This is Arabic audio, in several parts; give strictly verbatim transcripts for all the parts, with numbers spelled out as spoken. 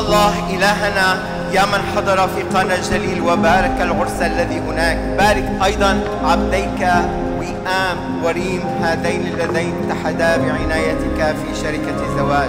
الله إلهنا يا من حضر في قانا الجليل وبارك العرس الذي هناك، بارك أيضا عبديك وئام وريم هذين اللذين اتحدا بعنايتك في شركة زواج.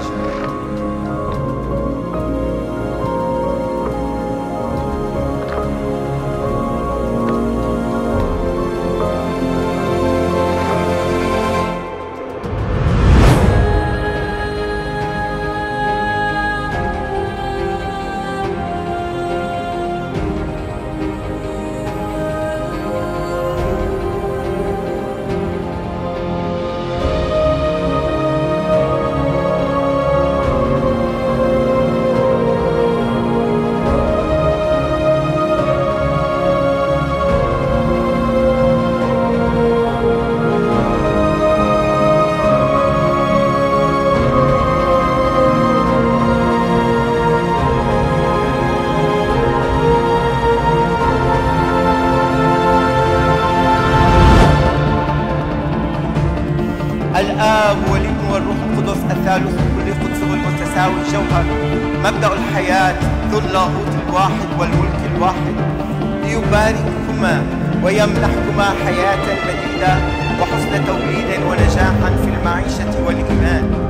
الآب والابن والروح القدس الثالوث كل قدسه المتساوي الجوهر، مبدأ الحياة ذو اللاهوت الواحد والملك الواحد، ليبارككما ويمنحكما حياة مديدة وحسن توليد ونجاحا في المعيشة والإيمان.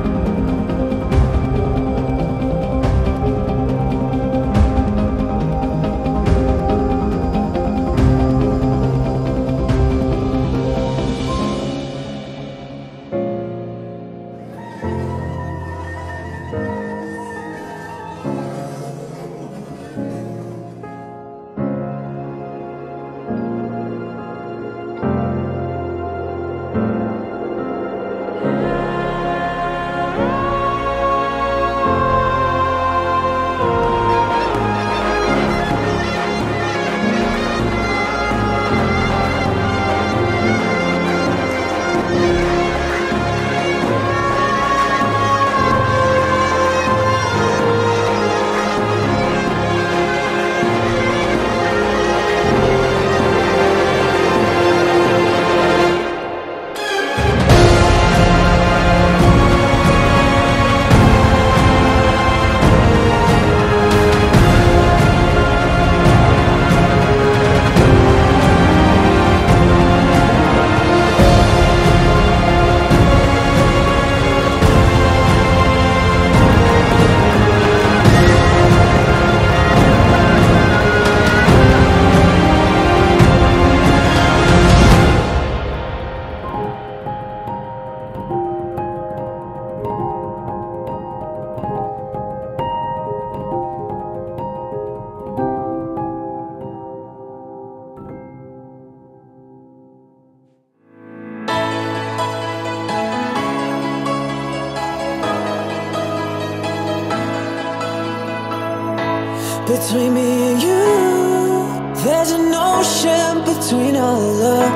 Between me and you, there's an ocean between our love.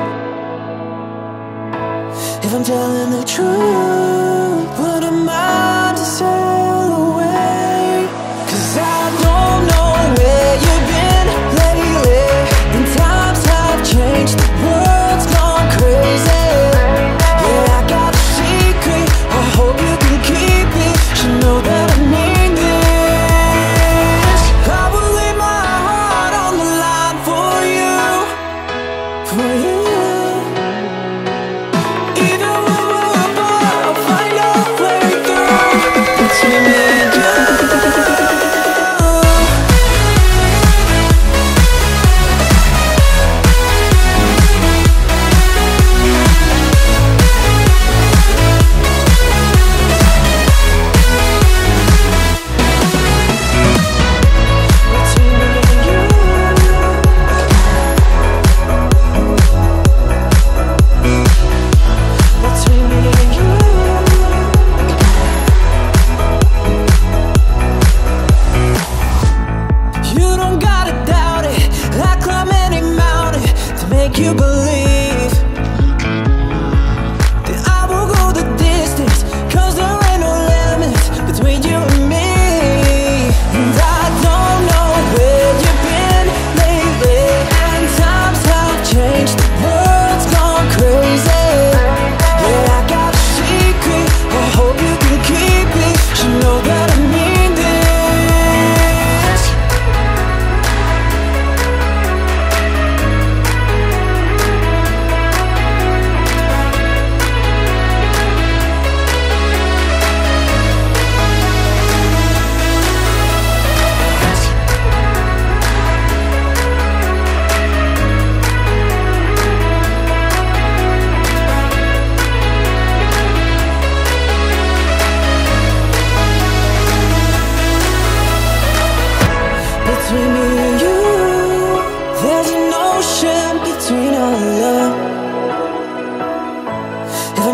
If I'm telling the truth, what am I to sail away? Cause I don't know where you've been lately, and times have changed, the world's gone crazy. Yeah, I got a secret, I hope you can keep it. You know that I mean this. For you, even when we're apart, I'll find a place.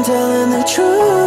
telling the truth.